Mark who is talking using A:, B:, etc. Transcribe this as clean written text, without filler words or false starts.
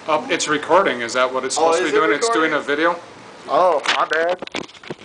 A: It's recording. Is that what it's supposed to be
B: is it
A: doing? It's doing
B: recording?
A: a video?
B: Oh, my bad.